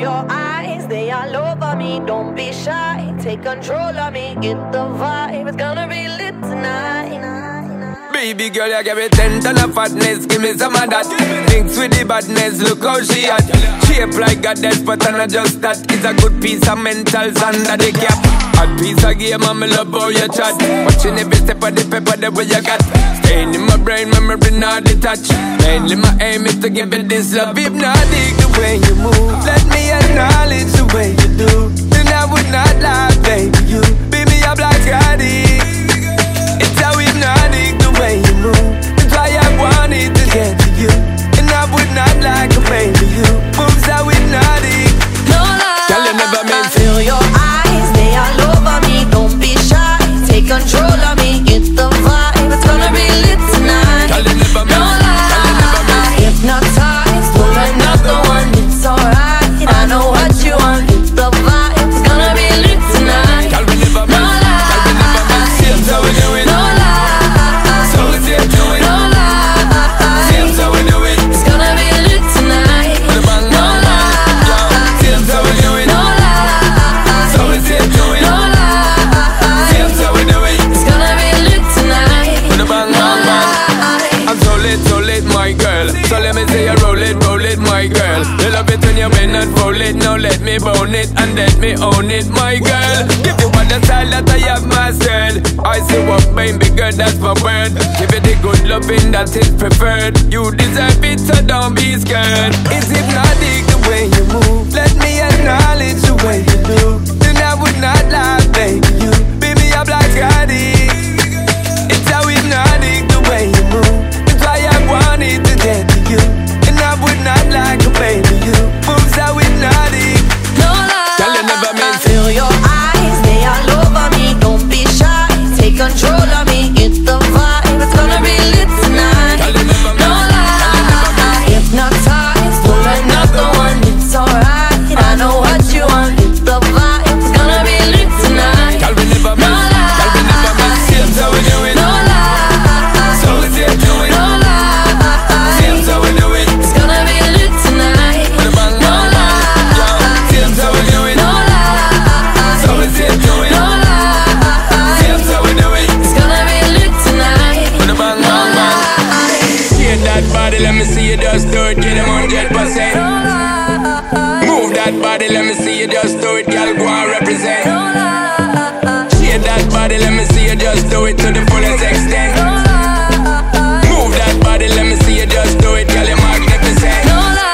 your eyes, they all over me. Don't be shy, take control of me. Get the vibe, it's gonna be lit tonight. Baby girl, you give me 10 ton of fatness, give me some of that. Mix with the badness, look how she hot. Shape like goddess, but I'm not just that. It's a good piece of mentals under the cap. Hot piece of game, I'm love how you chat. Watching every step of the paper, the way you got. Staying in my brain, memory not detached. Mainly my aim is to give it this love. If not, dig the way you move. Let me acknowledge the way you do. Then I would not lie, baby, you beat me up like Scotty. It's how hypnotic the way you move. That's why I wanted to get to you. And I would not like a baby, you moves how hypnotic. No lie, girl, you never meant to. Feel your eyes, they all over me. Don't be shy, take control of me. Get the vibe, it's gonna be lit tonight. Girl, you never meant. No lie, hypnotized, pull another one. It's alright, I know what you want. Get the vibe, it's gonna be lit tonight. Girl, we never meant. Girl, we never meant. Seems how we do it. No lie, so we see it do it. no lie, Seems how we do it. it's gonna be lit tonight. With a bang, No lie, seems how we do it. no lie, So we see it do it. no lie, Seems how we do it. it's gonna be lit tonight. With a bang, No bang, bang. lie. I'm so lit, my girl. So let me say you roll it, my girl. You love it when you bend and roll it. Now let me bone it and let me own it, my girl. Give you all the style that I have mastered. I say what baby girl, that's my word. Give it the good loving that is preferred. You deserve it, so don't be scared. It's hypnotic the way you move. Let me acknowledge the way you do. Then I would not lie, baby, you beat me up like Scotty. It's how hypnotic the way you move. That's why I wanted to get to you. And I would not like a baby, you moves how hypnotic. No lie, Girl, you never meant to. feel your eyes, they all over me. Don't be shy, take control of me. Get the vibe, it's gonna be lit tonight. Girl, you never No meant. lie, hypnotized, pull another one. It's alright, I know what you want. Get the vibe, it's gonna be lit tonight. Girl, we never No meant. Girl, we never meant. Seems how we do it. No lie, So we see it do it. no lie, Seems how we do it. it's gonna be lit tonight. With a bang, No bang, bang. lie, Seems how we do it. no lie, So we see it do it. no lie, Seems how we do it. it's gonna be lit tonight. With a bang, bang, bang. Shake that body, let me see you just do it. Get them 100%. Move that body, let me see you just do it. Girl, go and represent. Shake that body, let me see you just do it to the fullest extent. Move that body, let me see you just do it. Girl, you're magnificent.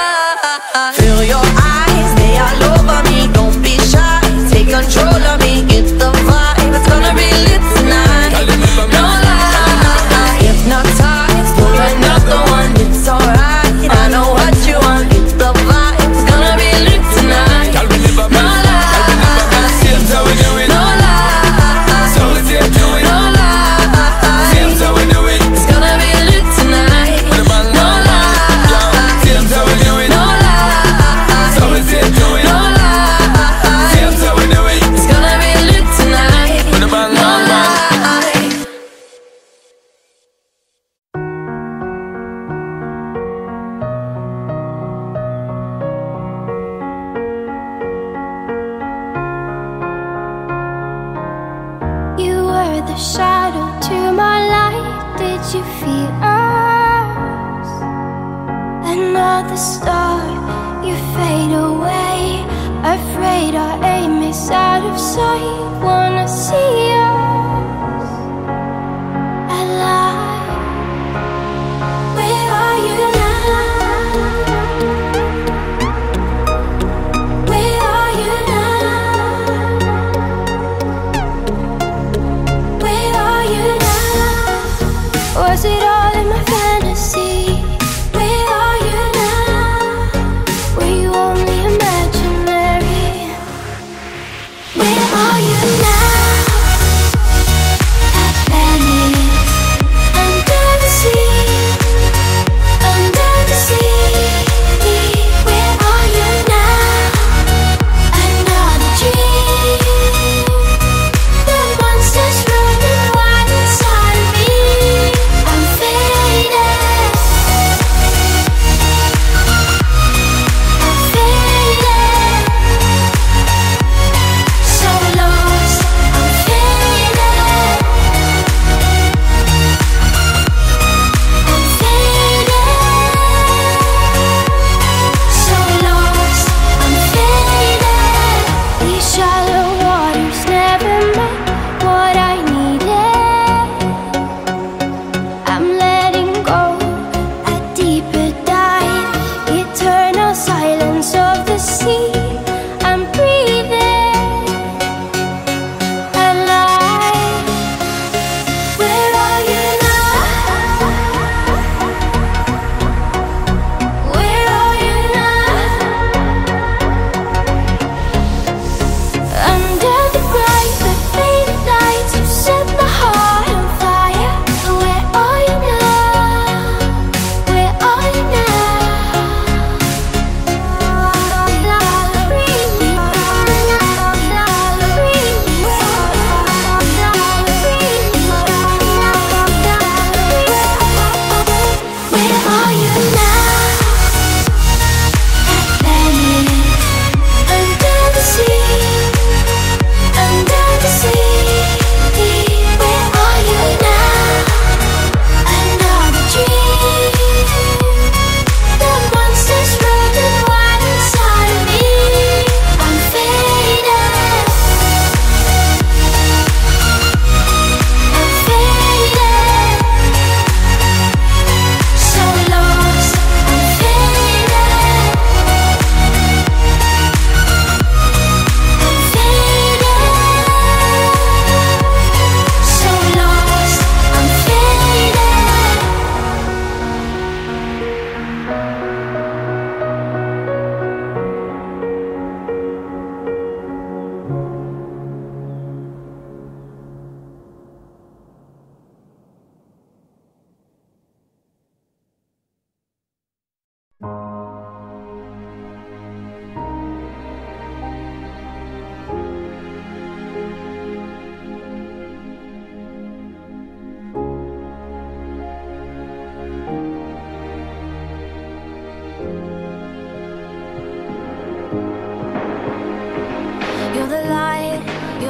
Feel your eyes, they all over me. Don't be shy, take control of me. Get the vibe, it's gonna be lit tonight. Girl, you never No meant. lie, hypnotized, pull another one. It's alright, I know what you want. Get the vibe, it's gonna be lit tonight. Girl, we never No meant. Girl, we never meant. lie, Seems how we do it. no lie, So we see it do it. no lie, Seems how we do it. it's gonna be lit tonight. With a bang, No bang, bang. lie, Seems how we do it. no lie, So we see it do it. no lie, Seems how we do it. it's gonna be lit tonight. With a bang, No bang, bang. lie. You were the shadow to my light. Did you feel us? Another star, you fade away. Afraid our aim is out of sight. Wanna see us alive. Where are you now? Where are you now? Where are you now? Was it all in my fantasy? Where are you now? Were you only imaginary? Where are you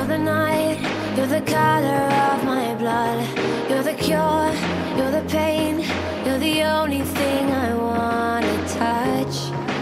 the night, you're the color of my blood. You're the cure, you're the pain, you're the only thing I wanna touch.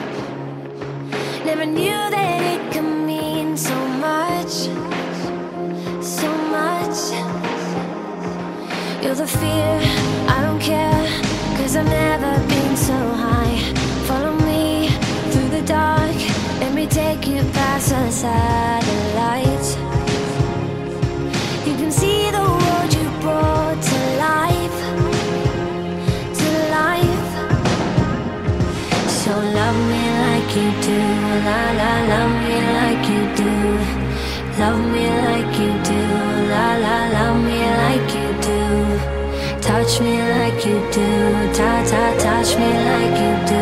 Never knew that it could mean so much, so much. You're the fear, I don't care, 'cause I've never been so high. Follow me through the dark, let me take you past the satellites. You can see the world you brought to life, to life. So love me like you do, la la, love me like you do. Love me like you do, la la, love me like you do. Touch me like you do, ta ta, touch me like you do.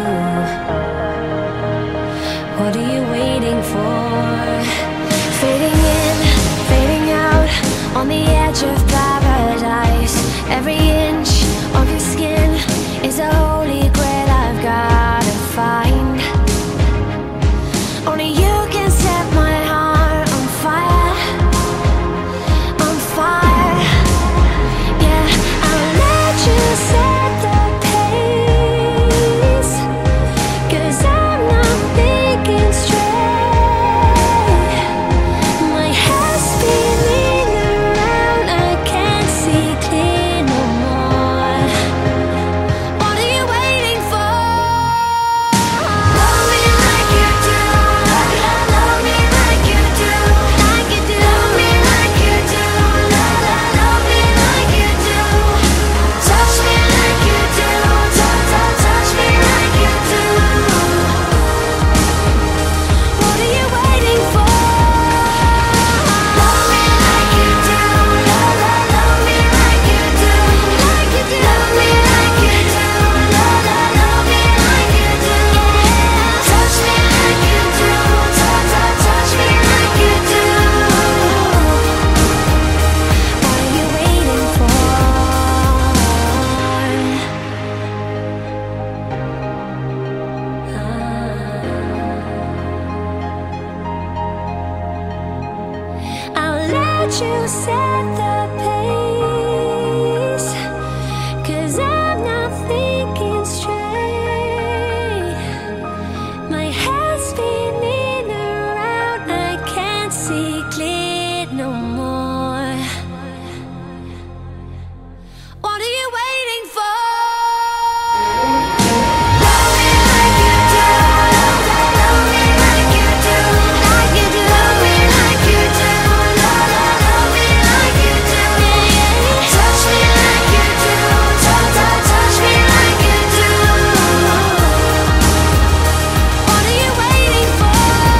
What are you waiting for? Fading in, fading out, on the edge of paradise. Every inch of your skin is a holy grail I've gotta find. Only you can set my heart on fire, on fire. Yeah, I'll let you set the pace, 'cause I'm not thinking straight. My head's spinning around, I can't see clear no more. What are you waiting for? Love me like you do, love me like you do, like you do. Love me like you do, love me like you do. Touch me like you do, touch me like you do. What are you waiting for? Love me like you do, love me like you do, like you do. Love me like you do, love me like you do. Touch me like you do, touch me like you do. What are you waiting for? I'll let you set the pace, 'cause I'm not thinking straight. My head's spinning around, I can't see clear no more. What are you waiting for? Love me like you do, love me like you do, like you do. Love me like you do, love me like you do. Touch me like you do, touch me like you do. What are you waiting for?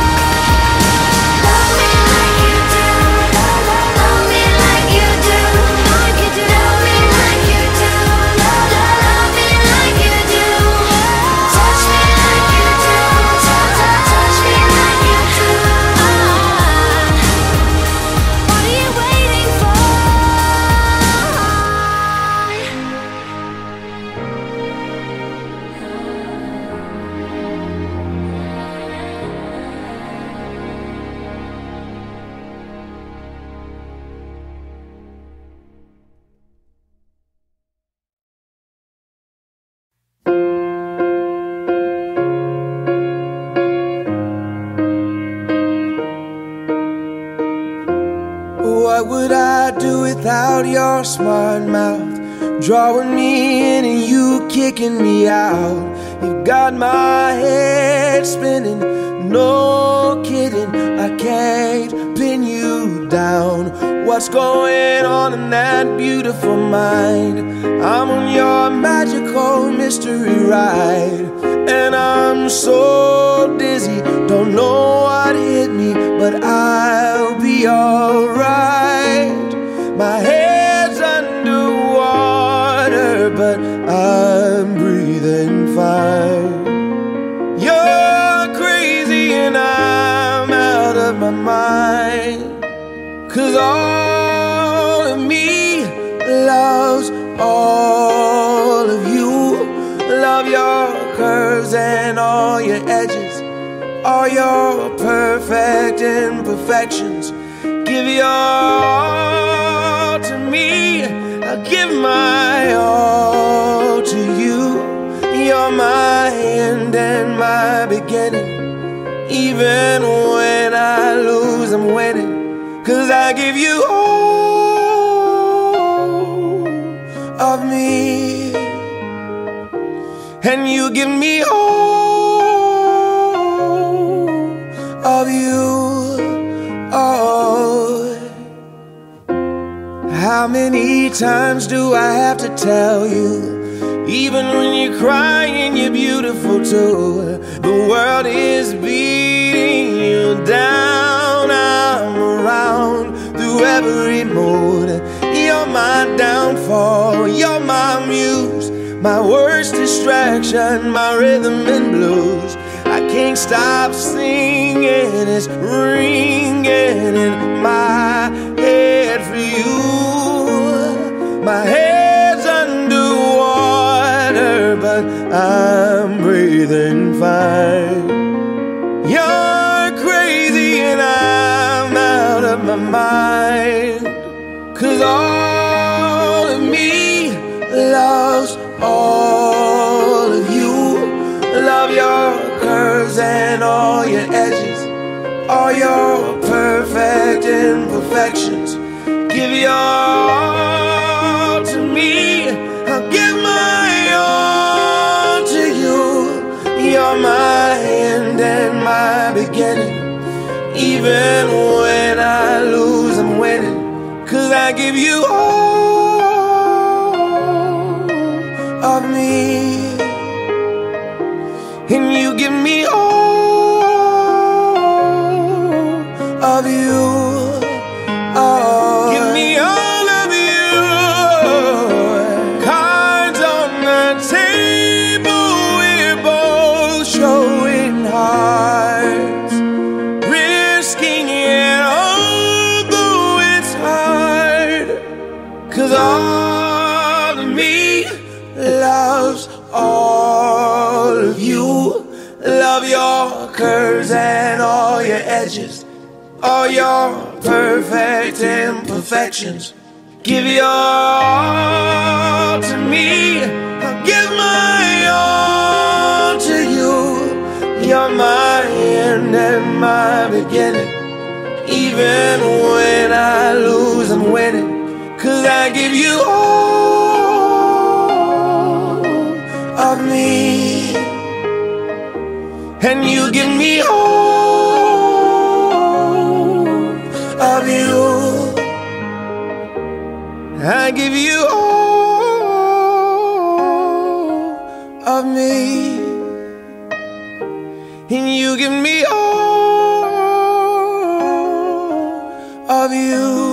Love me like you do, love me like you do, like you do. Love me like you do, love me like you do. Touch me like you do, touch me like you do. What are you waiting for? What would I do without your smart mouth? Drawing me in and you kicking me out. You got my head spinning, no kidding. I can't pin you down. What's going on in that beautiful mind? I'm on your magical mystery ride, and I'm so dizzy, don't know what hit me, but I'll be alright. My head's underwater, but I'm breathing fine. You're crazy and I'm out of my mind, 'cause all of me loves all of you. Love your curves and all your edges, all your perfect imperfections. Give your all to me, I'll give my all to you. You're my end and my beginning. Even when I lose, I'm winning. 'Cause I give you all of me, and you give me all of you. Oh, how many times do I have to tell you? Even when you're crying, you're beautiful too. The world is beating you down. I'm around through every mood. You're my downfall, you're my muse, my worst distraction, my rhythm and blues. I can't stop singing, it's ringing in my head for you. My head's underwater, but I'm breathing fine. You're crazy and I'm out of my mind. 'Cause all of me loves all of you. Love your curves and all your edges, all your perfect imperfections. Give your all to me, I'll give my all to you. You're my end and my beginning. Even when I lose, I'm winning. 'Cause I give you all of me, and you give me all of you. Oh, give me all of you. Cards on the table, we're both showing hearts, risking it although it's hard. 'Cause all of me loves all of you. Love your curves and all your edges, all your perfect imperfections. Give your all to me, I'll give my all to you. You're my end and my beginning. Even when I lose, I'm winning. 'Cause I give you all of me, and you give me all of you. I give you all of me, and you give me all of you.